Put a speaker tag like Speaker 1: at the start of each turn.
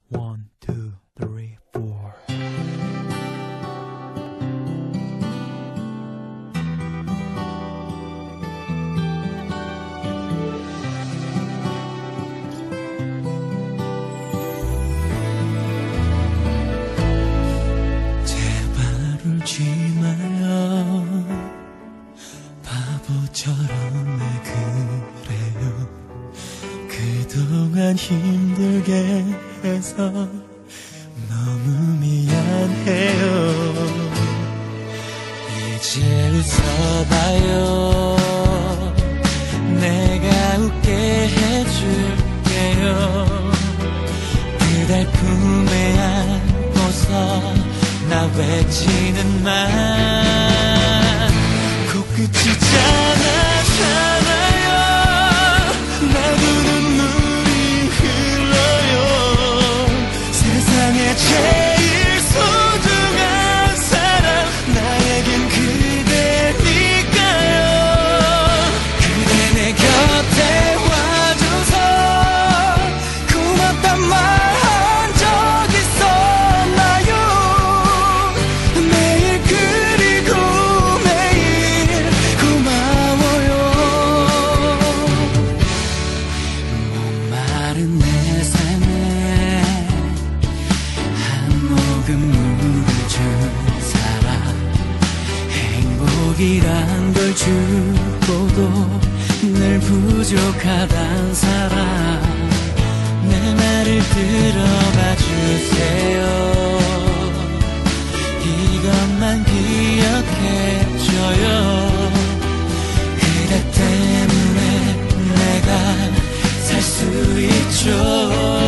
Speaker 1: One, two, three, four. 제발 울지 마요. 바보처럼 왜 그래요. 그동안 힘들게 해서 너무 미안해요. 이제 웃어봐요. 내가 웃게 해줄게요. 그댈 품에 안고서 나 외치는 말 코끝이 짠하잖아요. 나도 눈물이 흘러요. 세상에 제일 소중한 사람 나에겐 그대니까요. 그대 내 곁에 와줘서 고맙단 말 한 적 있었나요. 매일 그리고 매일 고마워요. 목마른 내 삶에 한 모금 물을 준 사람, 행복이란 걸 주고도 늘 부족하단 사람, 내 말을 들어봐 주세요. 이것만 기억해줘요. 그대 때문에 내가 살 수 있죠.